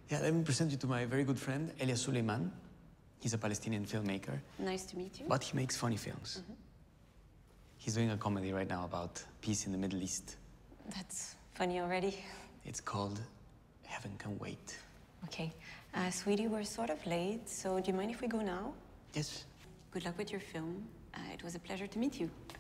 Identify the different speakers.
Speaker 1: Yeah, let me present you to my very good friend, Elia Suleiman. He's a Palestinian filmmaker.
Speaker 2: Nice to meet you.
Speaker 1: But he makes funny films. He's doing a comedy right now about peace in the Middle East.
Speaker 2: That's funny already.
Speaker 1: It's called Heaven Can Wait.
Speaker 2: Okay. Sweetie, we're sort of late, so do you mind if we go now?
Speaker 1: Yes.
Speaker 2: Good luck with your film. It was a pleasure to meet you.